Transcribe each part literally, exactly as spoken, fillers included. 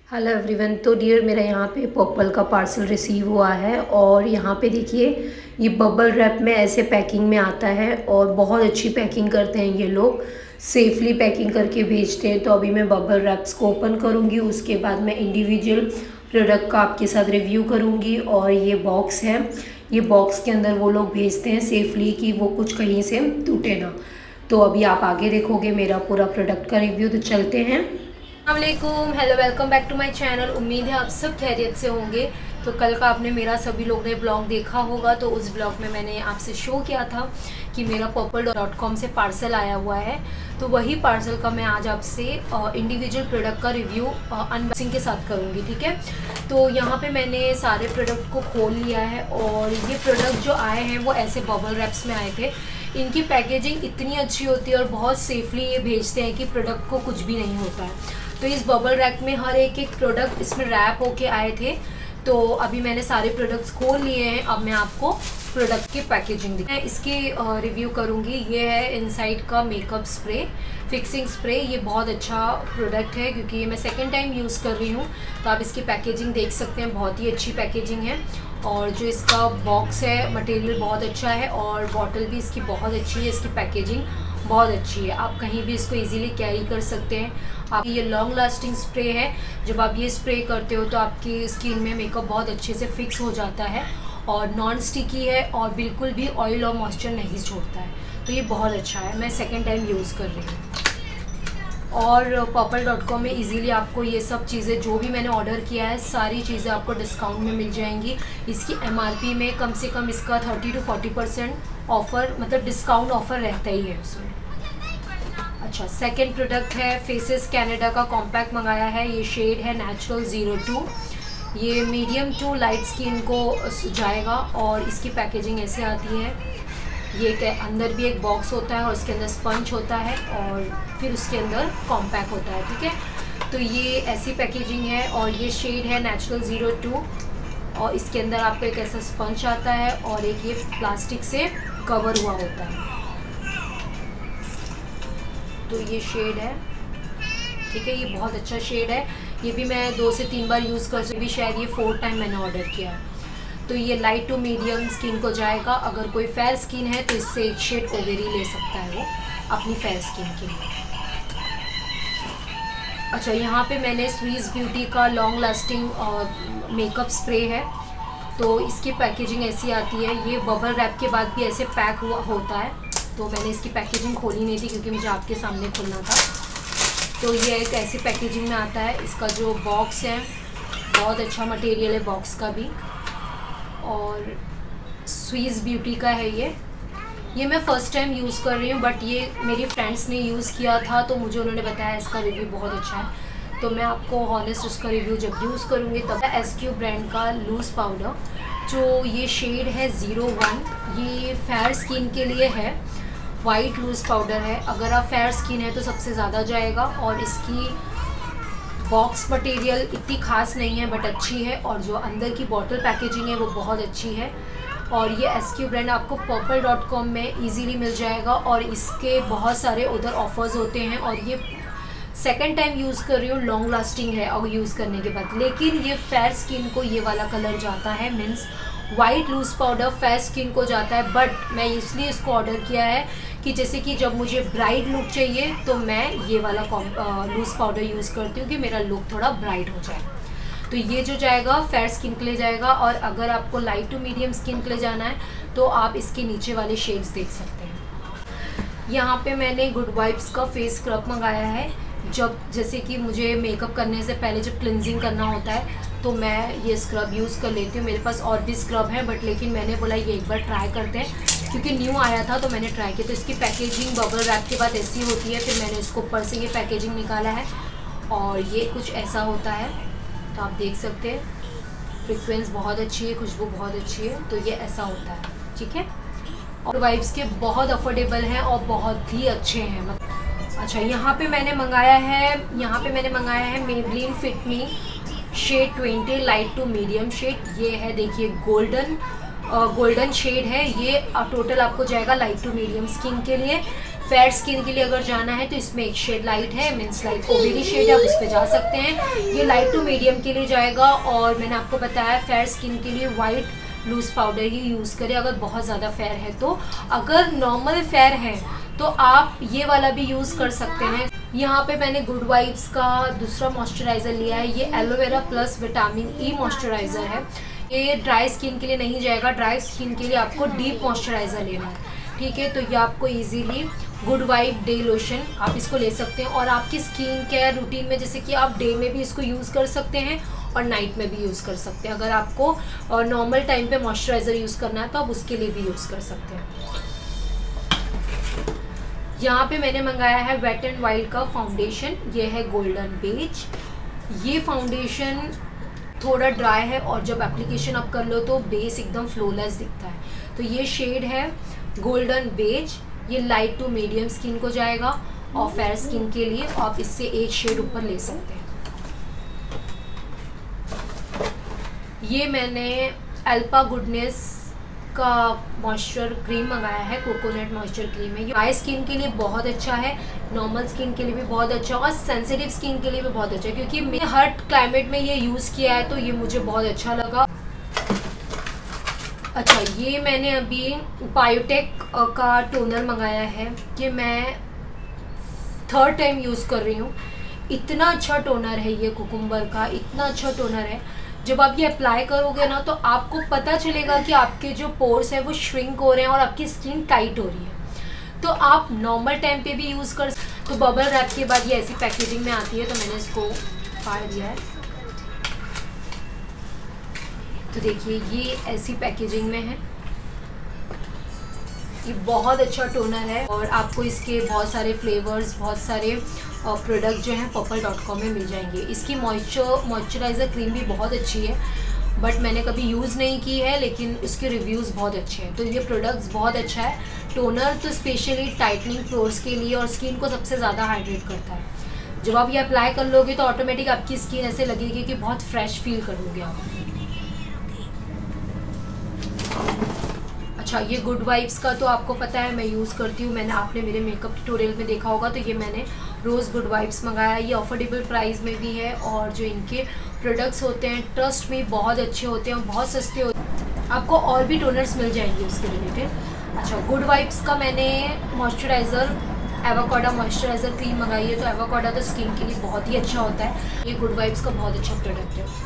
Hello everyone. तो dear, मेरा यहाँ पे पर्पल का पार्सल रिसीव हुआ है और यहाँ पे देखिए ये बबल रैप में ऐसे पैकिंग में आता है और बहुत अच्छी पैकिंग करते हैं ये लोग, सेफली पैकिंग करके भेजते हैं। तो अभी मैं बबल रैप्स को ओपन करूँगी, उसके बाद मैं इंडिविजुअल प्रोडक्ट का आपके साथ रिव्यू करूँगी। और ये बॉक्स है, ये बॉक्स के अंदर वो लोग भेजते हैं सेफली कि वो कुछ कहीं से टूटे ना। तो अभी आप आगे देखोगे मेरा पूरा प्रोडक्ट का रिव्यू। तो चलते हैं। अस्सलामुअलैकुम, hello, welcome back to my channel. उम्मीद है आप सब खैरियत से होंगे। तो कल का आपने मेरा सभी लोग ने ब्लॉग देखा होगा। तो उस ब्लॉग में मैंने आपसे शो किया था कि मेरा पर्पल डॉट कॉम से पार्सल आया हुआ है। तो वही पार्सल का मैं आज आपसे इंडिविजुअल प्रोडक्ट का रिव्यू अनबॉक्सिंग के साथ करूँगी, ठीक है। तो यहाँ पे मैंने सारे प्रोडक्ट को खोल लिया है और ये प्रोडक्ट जो आए हैं वो ऐसे बबल रैप्स में आए थे। इनकी पैकेजिंग इतनी अच्छी होती है और बहुत सेफली ये भेजते हैं कि प्रोडक्ट को कुछ भी नहीं होता है। तो इस बबल रैक में हर एक एक प्रोडक्ट इसमें रैप होके आए थे। तो अभी मैंने सारे प्रोडक्ट्स खोल लिए हैं। अब मैं आपको प्रोडक्ट की पैकेजिंग दी मैं इसकी रिव्यू करूंगी। ये है इनसाइड का मेकअप स्प्रे, फिक्सिंग स्प्रे। ये बहुत अच्छा प्रोडक्ट है क्योंकि ये मैं सेकेंड टाइम यूज़ कर रही हूँ। तो आप इसकी पैकेजिंग देख सकते हैं, बहुत ही अच्छी पैकेजिंग है। और जो इसका बॉक्स है, मटेरियल बहुत अच्छा है और बॉटल भी इसकी बहुत अच्छी है। इसकी पैकेजिंग बहुत अच्छी है, आप कहीं भी इसको इजीली कैरी कर सकते हैं। आप ये लॉन्ग लास्टिंग स्प्रे है। जब आप ये स्प्रे करते हो तो आपकी स्किन में मेकअप बहुत अच्छे से फिक्स हो जाता है और नॉन स्टिकी है और बिल्कुल भी ऑयल और मॉइस्चर नहीं छोड़ता है। तो ये बहुत अच्छा है, मैं सेकेंड टाइम यूज़ कर रही हूँ। और पर्पल डॉट कॉम में इजीली आपको ये सब चीज़ें जो भी मैंने ऑर्डर किया है सारी चीज़ें आपको डिस्काउंट में मिल जाएंगी। इसकी एमआरपी में कम से कम इसका thirty to forty percent offer, मतलब डिस्काउंट ऑफ़र रहता ही है उसमें। अच्छा, सेकंड प्रोडक्ट है फेसेस कैनेडा का कॉम्पैक्ट मंगाया है। ये शेड है नेचुरल ज़ीरो टू। ये मीडियम टू लाइट स्किन को जाएगा और इसकी पैकेजिंग ऐसे आती है। ये के अंदर भी एक बॉक्स होता है और उसके अंदर स्पंज होता है और फिर उसके अंदर कॉम्पैक्ट होता है, ठीक है। तो ये ऐसी पैकेजिंग है और ये शेड है नेचुरल ज़ीरो टू। और इसके अंदर आपको एक ऐसा स्पंज आता है और एक ये प्लास्टिक से कवर हुआ होता है। तो ये शेड है, ठीक है। ये बहुत अच्छा शेड है। ये भी मैं दो से तीन बार यूज़ कर सकती, भी शायद ये फोर्थ टाइम मैंने ऑर्डर किया है। तो ये लाइट टू मीडियम स्किन को जाएगा। अगर कोई फेयर स्किन है तो इससे एक शेड ओवेरी ले सकता है वो अपनी फेयर स्किन के लिए। अच्छा, यहाँ पे मैंने स्वीज ब्यूटी का लॉन्ग लास्टिंग मेकअप स्प्रे है। तो इसकी पैकेजिंग ऐसी आती है। ये बबल रैप के बाद भी ऐसे पैक हुआ होता है। तो मैंने इसकी पैकेजिंग खोली नहीं थी क्योंकि मुझे आपके सामने खोलना था। तो ये एक ऐसी पैकेजिंग में आता है। इसका जो बॉक्स है बहुत अच्छा मटेरियल है बॉक्स का भी। और स्वीज ब्यूटी का है ये ये मैं फ़र्स्ट टाइम यूज़ कर रही हूँ, बट ये मेरी फ्रेंड्स ने यूज़ किया था तो मुझे उन्होंने बताया इसका रिव्यू बहुत अच्छा है। तो मैं आपको हॉनेस्ट उसका रिव्यू जब यूज़ करूँगी तब। एस क्यू ब्रांड का लूज़ पाउडर, जो ये शेड है ज़ीरो वन, ये फेयर स्किन के लिए है। वाइट लूज़ पाउडर है। अगर आप फेयर स्किन है तो सबसे ज़्यादा जाएगा। और इसकी बॉक्स मटेरियल इतनी खास नहीं है बट अच्छी है। और जो अंदर की बॉटल पैकेजिंग है वो बहुत अच्छी है। और ये एस क्यू ब्रांड आपको पर्पल डॉट कॉम में इजीली मिल जाएगा और इसके बहुत सारे उधर ऑफर्स होते हैं। और ये सेकेंड टाइम यूज़ कर रही हूँ, लॉन्ग लास्टिंग है और यूज़ करने के बाद। लेकिन ये फेयर स्किन को ये वाला कलर जाता है, means white loose powder fair skin को जाता है। बट मैं इसलिए इसको ऑर्डर किया है कि जैसे कि जब मुझे ब्राइट लुक चाहिए तो मैं ये वाला लूज़ पाउडर यूज़ करती हूँ कि मेरा लुक थोड़ा ब्राइट हो जाए। तो ये जो जाएगा फेयर स्किन के लिए जाएगा। और अगर आपको लाइट टू मीडियम स्किन के लिए जाना है तो आप इसके नीचे वाले शेड्स देख सकते हैं। यहाँ पे मैंने गुड वाइब्स का फेस स्क्रब मंगाया है। जब जैसे कि मुझे मेकअप करने से पहले जब क्लिनजिंग करना होता है तो मैं ये स्क्रब यूज़ कर लेती हूँ। मेरे पास और भी स्क्रब है बट लेकिन मैंने बोला ये एक बार ट्राई करते हैं क्योंकि न्यू आया था तो मैंने ट्राई किया। तो इसकी पैकेजिंग बबल रैप के बाद ऐसी होती है। फिर मैंने इसको ऊपर से ये पैकेजिंग निकाला है और ये कुछ ऐसा होता है। तो आप देख सकते हैं फ्रिक्वेंस बहुत अच्छी है, खुशबू बहुत अच्छी है। तो ये ऐसा होता है, ठीक है। और वाइब्स के बहुत अफोर्डेबल हैं और बहुत ही अच्छे हैं। अच्छा, यहाँ पे मैंने मंगाया है यहाँ पे मैंने मंगाया है Maybelline fit me shade twenty light to medium shade. ये है, देखिए, गोल्डन गोल्डन शेड है। ये टोटल आपको जाएगा लाइट टू मीडियम स्किन के लिए। फेयर स्किन के लिए अगर जाना है तो इसमें एक शेड लाइट है, मीन्स लाइट ओबेरी शेड है, आप इस पर जा सकते हैं। ये लाइट टू मीडियम के लिए जाएगा। और मैंने आपको बताया फेयर स्किन के लिए वाइट लूज पाउडर ही यूज़ करें अगर बहुत ज़्यादा फेयर है तो। अगर नॉर्मल फेयर है तो आप ये वाला भी यूज़ कर सकते हैं। यहाँ पे मैंने गुड वाइब्स का दूसरा मॉइस्चराइज़र लिया है। ये aloe vera plus vitamin E moisturiser है। ये ड्राई स्किन के लिए नहीं जाएगा, ड्राई स्किन के लिए आपको डीप मॉइस्चराइज़र लेना है, ठीक है। तो ये आपको easily good vibe day lotion आप इसको ले सकते हैं। और आपकी स्किन केयर रूटीन में जैसे कि आप डे में भी इसको यूज़ कर सकते हैं और नाइट में भी यूज़ कर सकते हैं। अगर आपको नॉर्मल टाइम पे मॉइस्चराइज़र यूज़ करना है तो आप उसके लिए भी यूज़ कर सकते हैं। यहाँ पे मैंने मंगाया है वेट एंड वाइल्ड का फाउंडेशन। ये है गोल्डन बेज। ये फाउंडेशन थोड़ा ड्राई है और जब एप्लीकेशन आप कर लो तो बेस एकदम फ्लोलेस दिखता है। तो ये शेड है गोल्डन बेज। ये लाइट टू मीडियम स्किन को जाएगा और फेयर स्किन के लिए आप इससे एक शेड ऊपर ले सकते हैं। ये मैंने अल्पा गुडनेस का मॉइस्चर क्रीम मंगाया है, कोकोनट मॉइस्चर क्रीम है। ये ड्राई स्किन के लिए बहुत अच्छा है, नॉर्मल स्किन के लिए भी बहुत अच्छा और सेंसिटिव स्किन के लिए भी बहुत अच्छा है, क्योंकि मैं हर क्लाइमेट में ये यूज़ किया है तो ये मुझे बहुत अच्छा लगा। अच्छा, ये मैंने अभी बायोटेक का टोनर मंगाया है। ये मैं थर्ड टाइम यूज़ कर रही हूँ। इतना अच्छा टोनर है ये कुकुम्बर का, इतना अच्छा टोनर है। जब आप ये अप्लाई करोगे ना तो आपको पता चलेगा कि आपके जो पोर्स है वो श्रिंक हो रहे हैं और आपकी स्किन टाइट हो रही है। तो आप नॉर्मल टाइम पे भी यूज़ कर। तो बबल रैप के बाद ये ऐसी पैकेजिंग में आती है तो मैंने इसको फाड़ दिया है। तो देखिए ये ऐसी पैकेजिंग में है। ये बहुत अच्छा टोनर है और आपको इसके बहुत सारे फ्लेवर्स, बहुत सारे प्रोडक्ट जो हैं पर्पल डॉट कॉम में मिल जाएंगे। इसकी मॉइस्चर मॉइस्चराइज़र क्रीम भी बहुत अच्छी है, बट मैंने कभी यूज़ नहीं की है, लेकिन उसके रिव्यूज़ बहुत अच्छे हैं। तो ये प्रोडक्ट्स बहुत अच्छा है। टोनर तो स्पेशली टाइटनिंग पोर्स के लिए और स्किन को सबसे ज़्यादा हाइड्रेट करता है। जब आप ये अप्लाई कर लोगे तो ऑटोमेटिक आपकी स्किन ऐसे लगेगी कि बहुत फ्रेश फील करोगे आप। अच्छा, ये गुड वाइब्स का तो आपको पता है मैं यूज़ करती हूँ। मैंने आपने मेरे मेकअप ट्यूटोरियल में देखा होगा। तो ये मैंने रोज़ गुड वाइब्स मंगाया। ये अफोर्डेबल प्राइस में भी है और जो इनके प्रोडक्ट्स होते हैं ट्रस्ट में बहुत अच्छे होते हैं और बहुत सस्ते होते हैं। आपको और भी टोनर्स मिल जाएंगे उसके रिलेटेड। अच्छा, गुड वाइब्स का मैंने मॉइस्चराइज़र एवोकाडो मॉइस्चराइज़र क्रीम मंगाई है। तो एवोकाडो तो स्किन के लिए बहुत ही अच्छा होता है। ये गुड वाइब्स का बहुत अच्छा प्रोडक्ट है।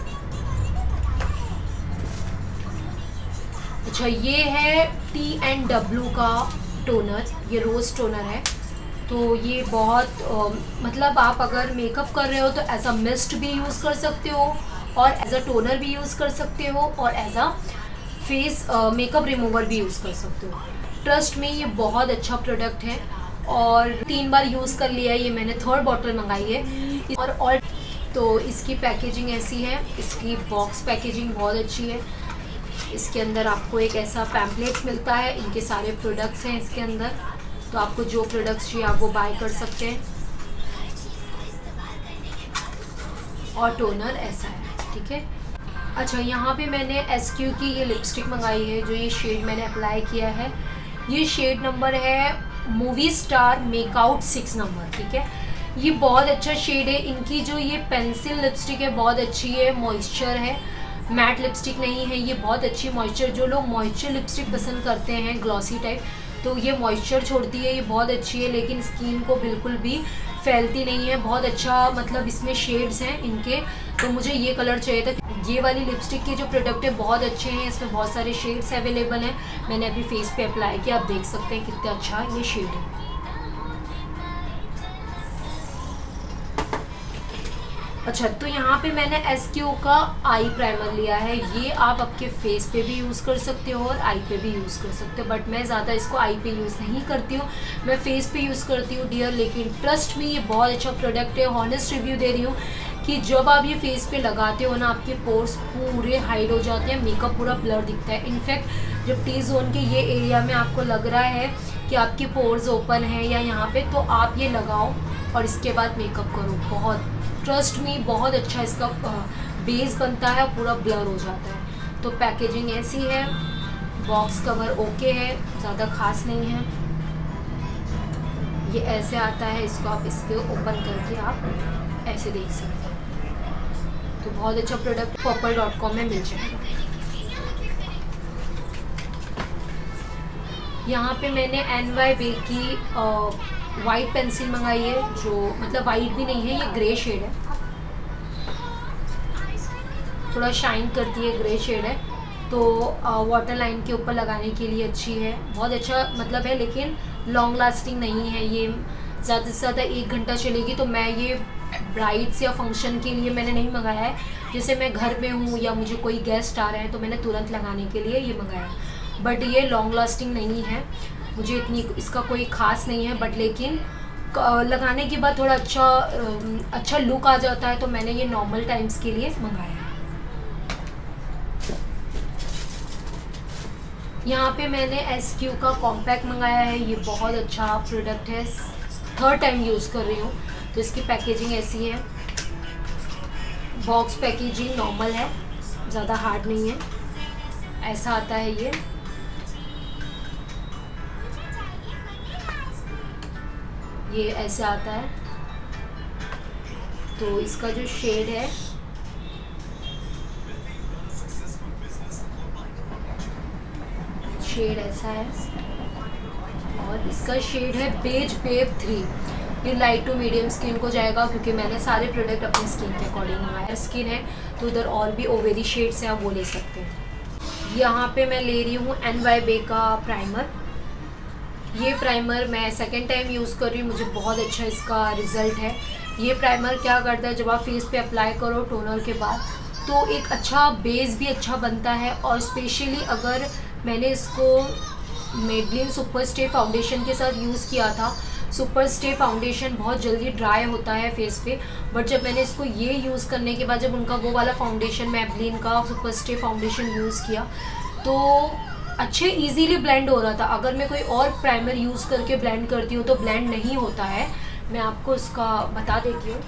अच्छा, ये है टी एंड डब्ल्यू का टोनर। ये रोज़ टोनर है। तो ये बहुत आ, मतलब आप अगर मेकअप कर रहे हो तो एज अ मिस्ट भी यूज़ कर सकते हो और एज अ टोनर भी यूज़ कर सकते हो और as a face makeup remover भी यूज़ कर सकते हो। ट्रस्ट में ये बहुत अच्छा प्रोडक्ट है और तीन बार यूज़ कर लिया है। ये मैंने थर्ड बॉटल मंगाई है। और और तो इसकी पैकेजिंग ऐसी है। इसकी बॉक्स पैकेजिंग बहुत अच्छी है। इसके अंदर आपको एक ऐसा पैम्पलेट मिलता है। इनके सारे प्रोडक्ट्स हैं इसके अंदर। तो आपको जो प्रोडक्ट्स चाहिए आप वो बाय कर सकते हैं। और टोनर ऐसा है, ठीक है। अच्छा, यहाँ पे मैंने एस क्यू की ये लिपस्टिक मंगाई है। जो ये शेड मैंने अप्लाई किया है, ये शेड नंबर है movie star makeout six number, ठीक है। ये बहुत अच्छा शेड है। इनकी जो ये पेंसिल लिपस्टिक है बहुत अच्छी है, मॉइस्चर है, मैट लिपस्टिक नहीं है। ये बहुत अच्छी मॉइस्चर, जो लोग मॉइस्चर लिपस्टिक पसंद करते हैं ग्लॉसी टाइप, तो ये मॉइस्चर छोड़ती है। ये बहुत अच्छी है, लेकिन स्किन को बिल्कुल भी फैलती नहीं है। बहुत अच्छा, मतलब इसमें शेड्स हैं इनके। तो मुझे ये कलर चाहिए था। ये वाली लिपस्टिक के जो प्रोडक्ट है बहुत अच्छे हैं। इसमें बहुत सारे शेड्स अवेलेबल हैं। मैंने अभी फेस पे अप्लाई किया, आप देख सकते हैं कितना अच्छा ये शेड है। अच्छा, तो यहाँ पे मैंने एस क्यू का आई प्राइमर लिया है। ये आप आपके फेस पे भी यूज़ कर सकते हो और आई पे भी यूज़ कर सकते हो, बट मैं ज़्यादा इसको आई पे यूज़ नहीं करती हूँ, मैं फेस पे यूज़ करती हूँ डियर। लेकिन ट्रस्ट में ये बहुत अच्छा प्रोडक्ट है। हॉनेस्ट रिव्यू दे रही हूँ कि जब आप ये फेस पे लगाते हो ना, आपके पोर्स पूरे हाइड हो जाते हैं, मेकअप पूरा ब्लर दिखता है। इनफैक्ट जब टी जोन के ये एरिया में आपको लग रहा है कि आपके पोर्स ओपन हैं या यहाँ पे, तो आप ये लगाओ और इसके बाद मेकअप करो। बहुत ट्रस्ट में बहुत अच्छा इसका बेस बनता है, पूरा ब्लर हो जाता है। तो पैकेजिंग ऐसी है, बॉक्स कवर ओके है, ज़्यादा खास नहीं है। ये ऐसे आता है, इसको आप इसके ओपन करके आप ऐसे देख सकते हैं। तो बहुत अच्छा प्रोडक्ट पर्पल डॉट कॉम में मिल जाएगा। यहाँ पे मैंने एन वाई बे की वाइट पेंसिल मंगाई है, जो मतलब वाइट भी नहीं है, ये ग्रे शेड है, थोड़ा शाइन करती है, ग्रे शेड है। तो वाटर लाइन के ऊपर लगाने के लिए अच्छी है, बहुत अच्छा मतलब है, लेकिन लॉन्ग लास्टिंग नहीं है। ये ज़्यादा से ज़्यादा एक घंटा चलेगी। तो मैं ये ब्राइड्स या फंक्शन के लिए मैंने नहीं मंगाया है, जैसे मैं घर में हूँ या मुझे कोई गेस्ट आ रहे हैं तो मैंने तुरंत लगाने के लिए ये मंगाया है। बट ये लॉन्ग लास्टिंग नहीं है, मुझे इतनी इसका कोई ख़ास नहीं है, बट लेकिन लगाने के बाद थोड़ा अच्छा अच्छा लुक आ जाता है। तो मैंने ये नॉर्मल टाइम्स के लिए मंगाया है। यहाँ पे मैंने एस क्यू का कॉम्पैक्ट मंगाया है, ये बहुत अच्छा प्रोडक्ट है, थर्ड टाइम यूज़ कर रही हूँ। तो इसकी पैकेजिंग ऐसी है, बॉक्स पैकेजिंग नॉर्मल है, ज़्यादा हार्ड नहीं है, ऐसा आता है ये। ये ऐसे आता है। तो इसका जो शेड है, शेड ऐसा है, और इसका शेड है बेज बेब थ्री। ये लाइट टू मीडियम स्किन को जाएगा, क्योंकि मैंने सारे प्रोडक्ट अपनी स्किन के अकॉर्डिंग मंगाया। स्किन है तो उधर और भी ओवेरी शेड्स हैं, आप वो ले सकते हैं। यहाँ पे मैं ले रही हूँ एन वाई बे का प्राइमर। ये प्राइमर मैं सेकेंड टाइम यूज़ कर रही हूँ, मुझे बहुत अच्छा इसका रिज़ल्ट है। ये प्राइमर क्या करता है, जब आप फेस पे अप्लाई करो टोनर के बाद, तो एक अच्छा बेस भी अच्छा बनता है। और स्पेशली अगर मैंने इसको मेबलिन सुपर स्टे फाउंडेशन के साथ यूज़ किया था। सुपर स्टे फाउंडेशन बहुत जल्दी ड्राई होता है फेस पे, बट जब मैंने इसको ये यूज़ करने के बाद, जब उनका वो वाला फाउंडेशन मेबलिन का सुपर स्टे फाउंडेशन यूज़ किया, तो अच्छे इजीली ब्लेंड हो रहा था। अगर मैं कोई और प्राइमर यूज़ करके ब्लेंड करती हूँ तो ब्लेंड नहीं होता है। मैं आपको इसका बता देती हूँ।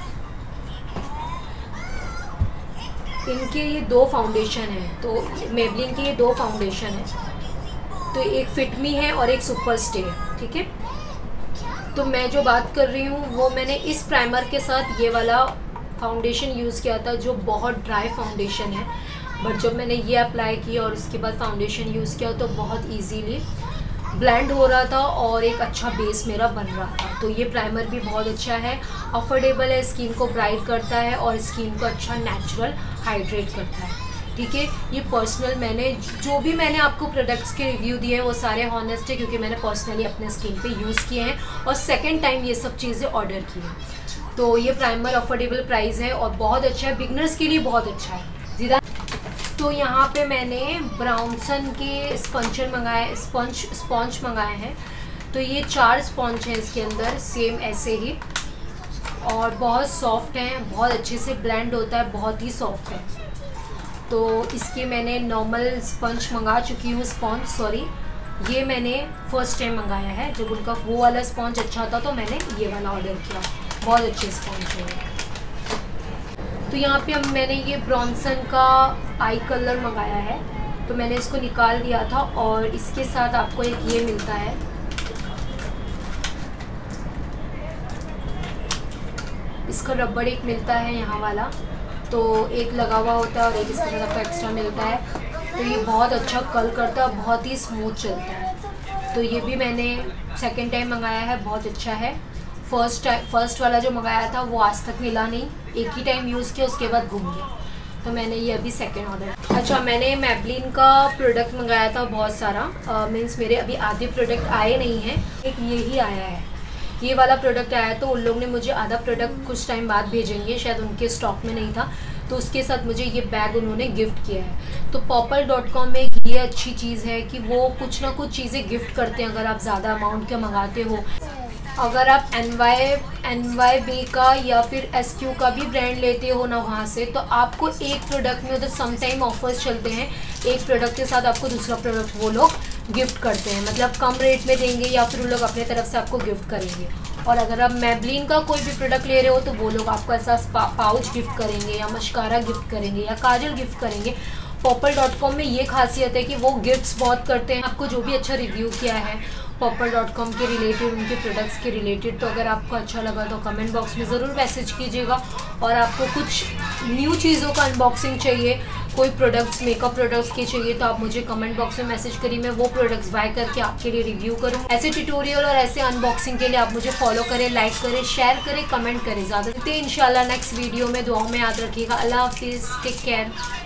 इनके ये दो फाउंडेशन है, तो मेबलिन के ये दो फाउंडेशन है, तो एक फिट मी है और एक सुपर स्टे है, ठीक है। तो मैं जो बात कर रही हूँ वो मैंने इस प्राइमर के साथ ये वाला फाउंडेशन यूज़ किया था, जो बहुत ड्राई फाउंडेशन है। बट जब मैंने ये अप्लाई किया और उसके बाद फाउंडेशन यूज़ किया तो बहुत इजीली ब्लेंड हो रहा था और एक अच्छा बेस मेरा बन रहा था। तो ये प्राइमर भी बहुत अच्छा है, अफोर्डेबल है, स्किन को ब्राइट करता है और स्किन को अच्छा नेचुरल हाइड्रेट करता है, ठीक है। ये पर्सनल, मैंने जो भी मैंने आपको प्रोडक्ट्स के रिव्यू दिए हैं वो सारे हॉनेस्ट है, क्योंकि मैंने पर्सनली अपने स्किन पे यूज़ किए हैं और सेकेंड टाइम ये सब चीज़ें ऑर्डर की हैं। तो ये प्राइमर अफोर्डेबल प्राइस है और बहुत अच्छा है, बिगनर्स के लिए बहुत अच्छा है। ज़ीरा तो यहाँ पे मैंने ब्राउनसन के स्पंचर मंगाए स्पंज स्पॉन्ज मंगाए हैं। तो ये चार स्पॉन्ज हैं इसके अंदर, सेम ऐसे ही, और बहुत सॉफ्ट हैं, बहुत अच्छे से ब्लेंड होता है, बहुत ही सॉफ्ट है। तो इसके मैंने नॉर्मल स्पंज मंगा चुकी हूँ, स्पॉन्ज सॉरी, ये मैंने फर्स्ट टाइम मंगाया है। जब उनका वो वाला स्पॉन्ज अच्छा था तो मैंने ये वाला ऑर्डर किया, बहुत अच्छे स्पॉन्ज है। तो यहाँ पे अब मैंने ये ब्रॉन्सन का आई कलर मंगाया है, तो मैंने इसको निकाल दिया था और इसके साथ आपको एक ये मिलता है, इसका रबड़ एक मिलता है यहाँ वाला, तो एक लगा हुआ होता है और एक इसके साथ आपको एक्स्ट्रा मिलता है। तो ये बहुत अच्छा कल करता है, बहुत ही स्मूथ चलता है। तो ये भी मैंने सेकेंड टाइम मंगाया है, बहुत अच्छा है। फर्स्ट टाइम फर्स्ट वाला जो मंगाया था वो आज तक मिला नहीं, एक ही टाइम यूज़ किया उसके बाद घूम गया, तो मैंने ये अभी सेकेंड ऑर्डर। अच्छा, मैंने मेबलिन का प्रोडक्ट मंगाया था बहुत सारा, मीन्स मेरे अभी आधे प्रोडक्ट आए नहीं हैं, एक ये ही आया है, ये वाला प्रोडक्ट आया। तो उन लोग ने मुझे आधा प्रोडक्ट कुछ टाइम बाद भेजेंगे, शायद उनके स्टॉक में नहीं था, तो उसके साथ मुझे ये बैग उन्होंने गिफ्ट किया है। तो पर्पल डॉट कॉम में एक ये अच्छी चीज़ है कि वो कुछ ना कुछ चीज़ें गिफ्ट करते हैं अगर आप ज़्यादा अमाउंट के मंगाते हो। अगर आप N Y N Y bae का या फिर एस क्यू का भी ब्रांड लेते हो ना वहाँ से, तो आपको एक प्रोडक्ट में उधर सम टाइम ऑफर्स चलते हैं, एक प्रोडक्ट के साथ आपको दूसरा प्रोडक्ट वो लोग गिफ्ट करते हैं, मतलब कम रेट में देंगे या फिर वो लोग अपने तरफ से आपको गिफ्ट करेंगे। और अगर आप मेबलिन का कोई भी प्रोडक्ट ले रहे हो तो वो लोग आपको ऐसा पा, पाउच गिफ्ट करेंगे या मस्कारा गिफ्ट करेंगे या काजल गिफ्ट करेंगे। पर्पल डॉट कॉम में ये खासियत है कि वो गिफ्ट्स बहुत करते हैं। आपको जो भी अच्छा रिव्यू किया है पर्पल डॉट कॉम के रिलेटेड, उनके प्रोडक्ट्स के रिलेटेड। तो अगर आपको अच्छा लगा तो कमेंट बॉक्स में ज़रूर मैसेज कीजिएगा। और आपको कुछ न्यू चीज़ों का अनबॉक्सिंग चाहिए, कोई प्रोडक्ट्स मेकअप प्रोडक्ट्स के चाहिए, तो आप मुझे कमेंट बॉक्स में मैसेज करिए, मैं वो प्रोडक्ट्स बाय करके आपके लिए रिव्यू करूँ। ऐसे ट्यूटोरियल और ऐसे अनबॉक्सिंग के लिए आप मुझे फॉलो करें, लाइक करें, शेयर करें, कमेंट करें। ज़्यादा इंशाल्लाह नेक्स्ट वीडियो में। दुआओं में याद रखिएगा। अल्लाह हाफिज़, टेक केयर।